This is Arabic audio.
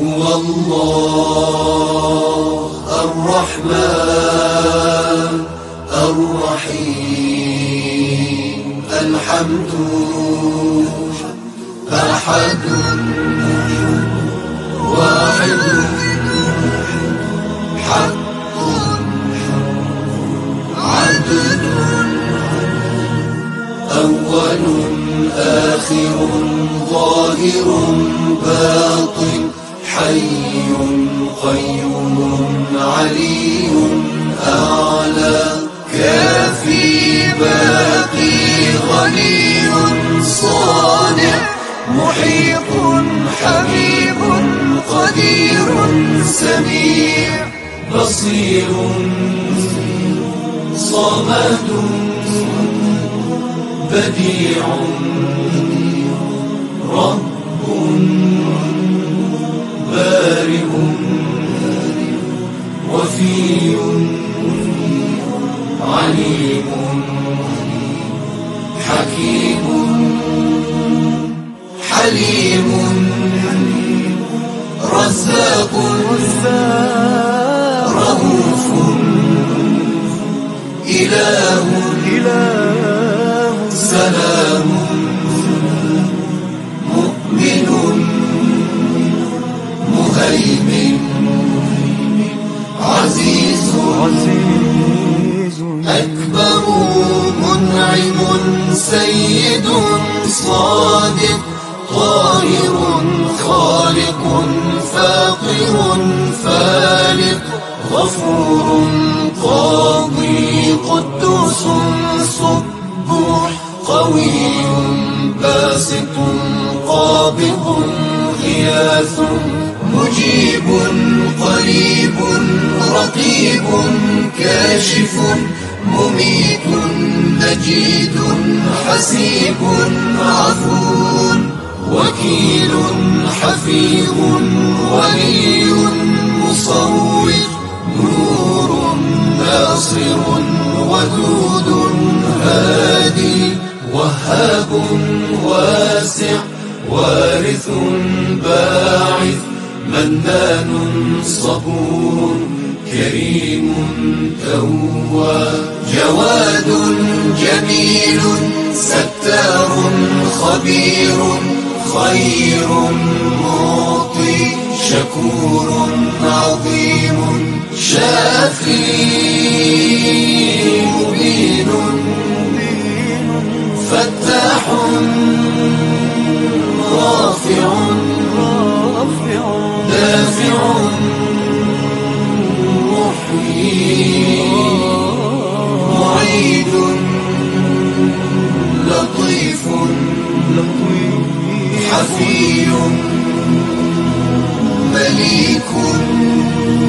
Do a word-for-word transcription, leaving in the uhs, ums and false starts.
هو الله الرحمن الرحيم الحمد أحد واحد حق عدل أول آخر ظاهر باطن حي قيوم علي أعلى كافي باقي غني صانع محيط حبيب قدير سميع بصير صمد بديع رب بارئ وفي عليم حكيم حليم رزاق رؤوف إله سلام مؤمن مهيمن عزيز أكبر منعم سيد صادق طاهر خالق فاقر فالق غفور قاضي قدوس صبوح قوي باسط قابض غياث مجيب قريب رقيب كاشف مميت مجيد حسيب عفو وكيل حفيظ ولي مصور نور ناصر ودود هادي وهاب واسع وارث باعث منان صبور كريم تواب جواد جميل ستار خبير خير معطي شكور عظيم شافي مبين فتاح رافع دافع محيي معيد لطيف حفي مليك